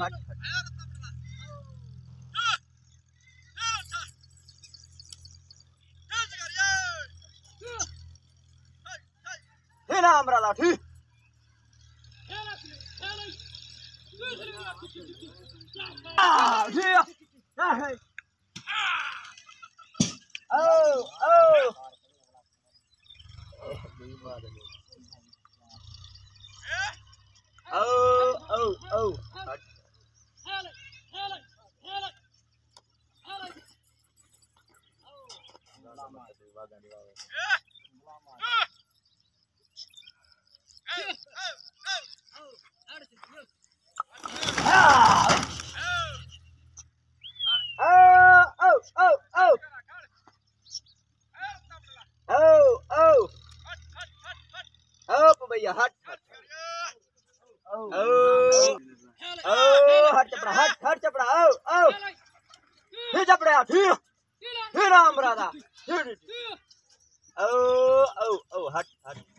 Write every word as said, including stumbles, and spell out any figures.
हट हे राम रा लाठी Oh, oh. Oh, oh, oh. भैया हट oh oh हट चपड़ा हट हट चपड़ा आओ आओ फिर चपड़ा फिर फिर राम राधा फिर oh oh oh हट हट